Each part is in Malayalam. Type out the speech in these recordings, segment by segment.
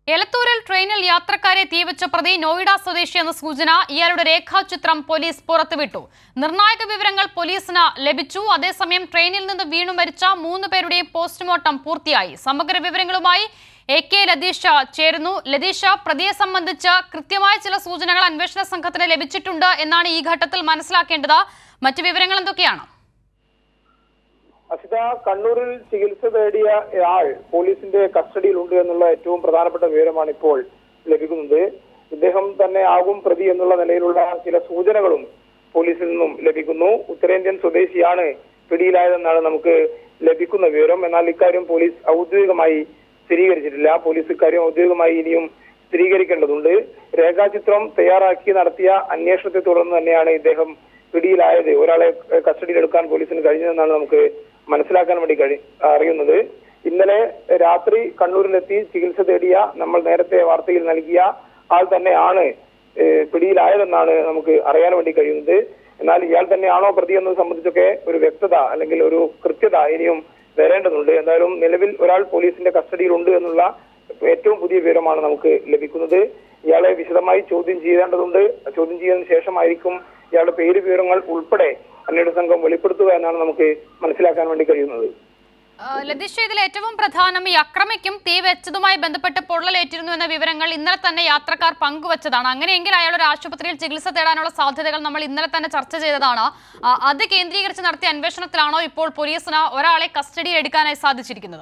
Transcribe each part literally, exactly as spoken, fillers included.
എലത്തൂരിൽ ട്രെയിനിൽ യാത്രക്കാരെ തീവച്ച പ്രതി നോയിഡ സ്വദേശി എന്ന സൂചന ഇയാളുടെ രേഖാചിത്രം പോലീസ് പുറത്തുവിട്ടു. നിർണായക വിവരങ്ങൾ പോലീസിന് ലഭിച്ചു. അതേസമയം ട്രെയിനിൽ നിന്ന് വീണു മരിച്ച മൂന്ന് പേരുടെയും പോസ്റ്റ്മോർട്ടം പൂർത്തിയായി. സമഗ്ര വിവരങ്ങളുമായി എ കെ ലതീഷ ചേരുന്നു. ലതീഷ, പ്രതിയെ സംബന്ധിച്ച് കൃത്യമായ ചില സൂചനകൾ അന്വേഷണ സംഘത്തിന് ലഭിച്ചിട്ടുണ്ട് എന്നാണ് ഈ ഘട്ടത്തിൽ മനസ്സിലാക്കേണ്ടത്. മറ്റു വിവരങ്ങൾ എന്തൊക്കെയാണ്? അസിത, കണ്ണൂരിൽ ചികിത്സ തേടിയ ആൾ പോലീസിന്റെ കസ്റ്റഡിയിലുണ്ട് എന്നുള്ള ഏറ്റവും പ്രധാനപ്പെട്ട വിവരമാണ് ഇപ്പോൾ ലഭിക്കുന്നത്. ഇദ്ദേഹം തന്നെ ആകും പ്രതി എന്നുള്ള നിലയിലുള്ള ചില സൂചനകളും പോലീസിൽ നിന്നും ലഭിക്കുന്നു. ഉത്തരേന്ത്യൻ സ്വദേശിയാണ് പിടിയിലായതെന്നാണ് നമുക്ക് ലഭിക്കുന്ന വിവരം. എന്നാൽ ഇക്കാര്യം പോലീസ് ഔദ്യോഗികമായി സ്ഥിരീകരിച്ചിട്ടില്ല. പോലീസ് ഇക്കാര്യം ഔദ്യോഗികമായി ഇനിയും സ്ഥിരീകരിക്കേണ്ടതുണ്ട്. രേഖാചിത്രം തയ്യാറാക്കി നടത്തിയ അന്വേഷണത്തെ തുടർന്ന് തന്നെയാണ് ഇദ്ദേഹം പിടിയിലായത്. ഒരാളെ കസ്റ്റഡിയിലെടുക്കാൻ പോലീസിന് കഴിഞ്ഞതെന്നാണ് നമുക്ക് മനസ്സിലാക്കാൻ വേണ്ടി കഴി അറിയുന്നത്. ഇന്നലെ രാത്രി കണ്ണൂരിലെത്തി ചികിത്സ തേടിയ നമ്മൾ നേരത്തെ വാർത്തയിൽ നൽകിയ ആൾ തന്നെയാണ് പിടിയിലായതെന്നാണ് നമുക്ക് അറിയാൻ വേണ്ടി കഴിയുന്നത്. എന്നാൽ ഇയാൾ തന്നെയാണോ പ്രതി എന്നത് സംബന്ധിച്ചൊക്കെ ഒരു വ്യക്തത അല്ലെങ്കിൽ ഒരു കൃത്യത ഇനിയും വരേണ്ടതുണ്ട്. എന്തായാലും നിലവിൽ ഒരാൾ പോലീസിന്റെ കസ്റ്റഡിയിലുണ്ട് എന്നുള്ള ഏറ്റവും പുതിയ വിവരമാണ് നമുക്ക് ലഭിക്കുന്നത്. ഇയാളെ വിശദമായി ചോദ്യം ചെയ്യേണ്ടതുണ്ട്. ചോദ്യം ചെയ്തതിനു ശേഷമായിരിക്കും ഇയാളുടെ പേര് വിവരങ്ങൾ ഉൾപ്പെടെ അന്വേഷണ സംഘം വെളിപ്പെടുത്തുക എന്നാണ് നമുക്ക് മനസ്സിലാക്കാൻ വേണ്ടി കഴിയുന്നത്. ലതീഷ, ഇതിൽ ഏറ്റവും പ്രധാനം ഈ അക്രമിക്കും തീ വെച്ചതുമായി ബന്ധപ്പെട്ട് പൊള്ളലേറ്റിരുന്നു എന്ന വിവരങ്ങൾ ഇന്നലെ തന്നെ യാത്രക്കാർ പങ്കുവച്ചതാണ്. അങ്ങനെയെങ്കിൽ അയാൾ ഒരു ആശുപത്രിയിൽ ചികിത്സ തേടാനുള്ള സാധ്യതകൾ നമ്മൾ ഇന്നലെ തന്നെ ചർച്ച ചെയ്തതാണ്. അത് കേന്ദ്രീകരിച്ച് നടത്തിയ അന്വേഷണത്തിലാണോ ഇപ്പോൾ പോലീസിന് ഒരാളെ കസ്റ്റഡിയിൽ എടുക്കാനായി സാധിച്ചിരിക്കുന്നത്?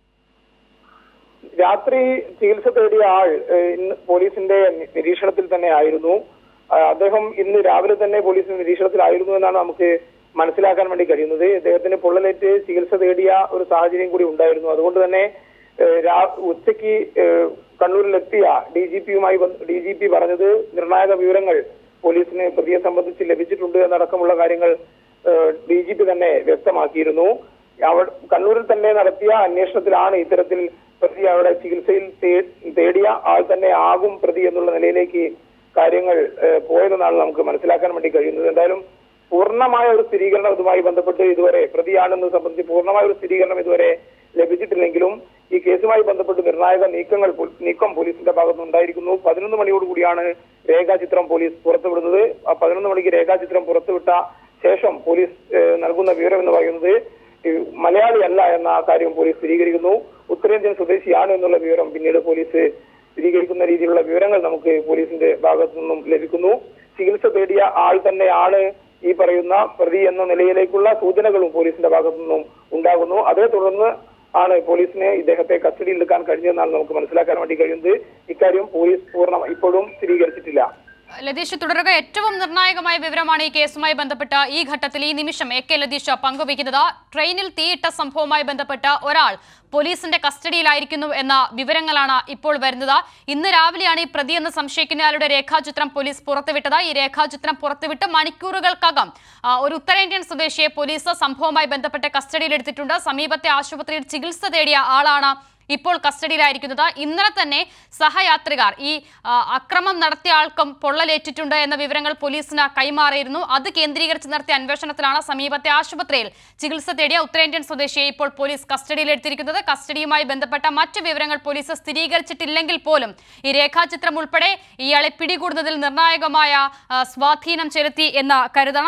രാത്രി ചികിത്സ തേടിയ ആൾ പോലീസിന്റെ നിരീക്ഷണത്തിൽ തന്നെ ആയിരുന്നു. അദ്ദേഹം ഇന്ന് രാവിലെ തന്നെ പോലീസിന്റെ നിരീക്ഷണത്തിലായിരുന്നു എന്നാണ് നമുക്ക് മനസ്സിലാക്കാൻ വേണ്ടി കഴിയുന്നത്. അദ്ദേഹത്തിന് പൊള്ളലേറ്റ് ചികിത്സ തേടിയ ഒരു സാഹചര്യം കൂടി ഉണ്ടായിരുന്നു. അതുകൊണ്ട് തന്നെ ഉച്ചയ്ക്ക് കണ്ണൂരിലെത്തിയ ഡി ജി പിയുമായി ഡി ജി പി പറഞ്ഞത് നിർണായക വിവരങ്ങൾ പോലീസിന് പ്രതിയെ സംബന്ധിച്ച് ലഭിച്ചിട്ടുണ്ട് എന്നടക്കമുള്ള കാര്യങ്ങൾ ഡി ജി പി തന്നെ വ്യക്തമാക്കിയിരുന്നു. അവ കണ്ണൂരിൽ തന്നെ നടത്തിയ അന്വേഷണത്തിലാണ് ഇത്തരത്തിൽ പ്രതി അവിടെ ചികിത്സയിൽ തേടിയ ആൾ തന്നെ ആകും പ്രതി എന്നുള്ള നിലയിലേക്ക് കാര്യങ്ങൾ പോയതെന്നാണ് നമുക്ക് മനസ്സിലാക്കാൻ വേണ്ടി കഴിയുന്നത്. എന്തായാലും പൂർണ്ണമായ ഒരു സ്ഥിരീകരണം ഇതുമായി ബന്ധപ്പെട്ട് ഇതുവരെ പ്രതിയാണെന്ന് സംബന്ധിച്ച് പൂർണ്ണമായ ഒരു സ്ഥിരീകരണം ഇതുവരെ ലഭിച്ചിട്ടില്ലെങ്കിലും ഈ കേസുമായി ബന്ധപ്പെട്ട് നിർണായക നീക്കങ്ങൾ നീക്കം പോലീസിന്റെ ഭാഗത്തുനിന്ന് ഉണ്ടായിരിക്കുന്നു. പതിനൊന്ന് മണിയോടുകൂടിയാണ് രേഖാചിത്രം പോലീസ് പുറത്തുവിടുന്നത്. ആ പതിനൊന്ന് മണിക്ക് രേഖാചിത്രം പുറത്തുവിട്ട ശേഷം പോലീസ് നൽകുന്ന വിവരം എന്ന് പറയുന്നത് മലയാളി അല്ല എന്ന കാര്യം പോലീസ് സ്ഥിരീകരിക്കുന്നു. ഉത്തരേന്ത്യൻ സ്വദേശിയാണ് എന്നുള്ള വിവരം പിന്നീട് പോലീസ് സ്ഥിരീകരിക്കുന്ന രീതിയിലുള്ള വിവരങ്ങൾ നമുക്ക് പോലീസിന്റെ ഭാഗത്തു നിന്നും ലഭിക്കുന്നു. ചികിത്സ തേടിയ ആൾ തന്നെയാണ് ഈ പറയുന്ന പ്രതി എന്ന നിലയിലേക്കുള്ള സൂചനകളും പോലീസിന്റെ ഭാഗത്തു നിന്നും ഉണ്ടാകുന്നു. അതേ തുടർന്ന് ആണ് പോലീസിനെ ഇദ്ദേഹത്തെ കസ്റ്റഡിയിൽ എടുക്കാൻ കഴിഞ്ഞതെന്നാണ് നമുക്ക് മനസ്സിലാക്കാൻ വേണ്ടി കഴിയുന്നത്. ഇക്കാര്യം പോലീസ് പൂർണ്ണ ഇപ്പോഴും സ്ഥിരീകരിച്ചിട്ടില്ല. ലതീഷ്, തുടരുക. ഏറ്റവും നിർണായകമായ വിവരമാണ് ഈ കേസുമായി ബന്ധപ്പെട്ട ഈ ഘട്ടത്തിൽ ഈ നിമിഷം എ കെ ലതീഷ പങ്കുവയ്ക്കുന്നത്. ട്രെയിനിൽ തീയിട്ട സംഭവവുമായി ബന്ധപ്പെട്ട ഒരാൾ പോലീസിന്റെ കസ്റ്റഡിയിലായിരിക്കുന്നു എന്ന വിവരങ്ങളാണ് ഇപ്പോൾ വരുന്നത്. ഇന്ന് രാവിലെയാണ് ഈ പ്രതി എന്ന് സംശയിക്കുന്നയാളുടെ രേഖാചിത്രം പോലീസ് പുറത്തുവിട്ടത്. ഈ രേഖാചിത്രം പുറത്തുവിട്ട് മണിക്കൂറുകൾക്കകം ഒരു ഉത്തരേന്ത്യൻ സ്വദേശിയെ പോലീസ് സംഭവവുമായി ബന്ധപ്പെട്ട് കസ്റ്റഡിയിലെടുത്തിട്ടുണ്ട്. സമീപത്തെ ആശുപത്രിയിൽ ചികിത്സ തേടിയ ആളാണ് ഇപ്പോൾ കസ്റ്റഡിയിലായിരിക്കുന്നത്. ഇന്നലെ തന്നെ സഹയാത്രികർ ഈ അക്രമം നടത്തിയ ആൾക്കും പൊള്ളലേറ്റിട്ടുണ്ട് എന്ന വിവരങ്ങൾ പോലീസിന് കൈമാറിയിരുന്നു. അത് കേന്ദ്രീകരിച്ച് നടത്തിയ അന്വേഷണത്തിലാണ് സമീപത്തെ ആശുപത്രിയിൽ ചികിത്സ തേടിയ ഉത്തരേന്ത്യൻ സ്വദേശിയെ ഇപ്പോൾ പോലീസ് കസ്റ്റഡിയിലെടുത്തിരിക്കുന്നത്. കസ്റ്റഡിയുമായി ബന്ധപ്പെട്ട മറ്റു വിവരങ്ങൾ പോലീസ് സ്ഥിരീകരിച്ചിട്ടില്ലെങ്കിൽ പോലും ഈ രേഖാചിത്രം ഉൾപ്പെടെ ഇയാളെ പിടികൂടുന്നതിൽ നിർണായകമായ സ്വാധീനം ചെലുത്തി എന്ന് കരുതണം.